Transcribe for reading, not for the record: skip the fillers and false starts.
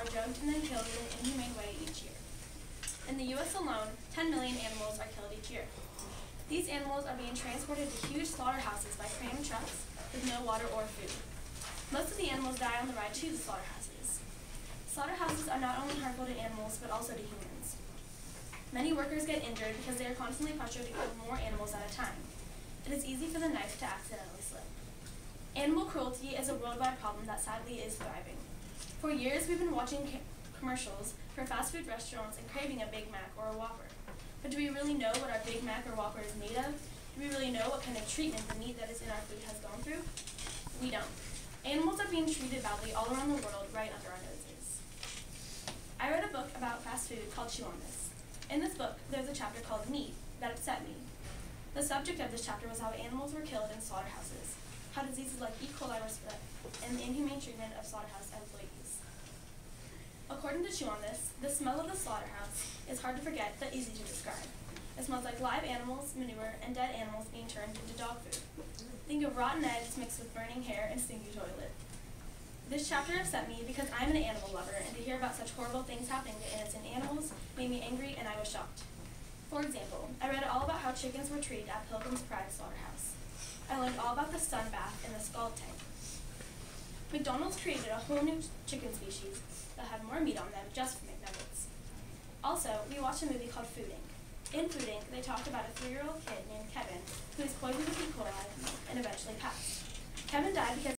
are drugged and then killed in an inhumane way each year. In the U.S. alone, 10 million animals are killed each year. These animals are being transported to huge slaughterhouses by crane trucks with no water or food. Most of the animals die on the ride to the slaughterhouses. Slaughterhouses are not only harmful to animals, but also to humans. Many workers get injured because they are constantly pressured to kill more animals at a time. It is easy for the knife to accidentally slip. Animal cruelty is a worldwide problem that sadly is thriving. For years, we've been watching commercials for fast food restaurants and craving a Big Mac or a Whopper. But do we really know what our Big Mac or Whopper is made of? Do we really know what kind of treatment the meat that is in our food has gone through? We don't. Animals are being treated badly all around the world right under our noses. I read a book about fast food called Chew on This. In this book, there's a chapter called Meat that upset me. The subject of this chapter was how animals were killed in slaughterhouses, how diseases like E. coli were spread, and the inhumane treatment of slaughterhouse employees. According to Chew on This, the smell of the slaughterhouse is hard to forget but easy to describe. It smells like live animals, manure, and dead animals being turned into dog food. Think of rotten eggs mixed with burning hair and stinky toilet. This chapter upset me because I'm an animal lover, and to hear about such horrible things happening to innocent animals made me angry, and I was shocked. For example, I read all about how chickens were treated at Pilgrim's Pride Slaughterhouse. I learned all about the sun bath and the scald tank. McDonald's created a whole new chicken species that had more meat on them just for McNuggets. Also, we watched a movie called Food Inc. In Food Inc., they talked about a 3-year-old kid named Kevin who was poisoned with E. coli and eventually passed. Kevin died because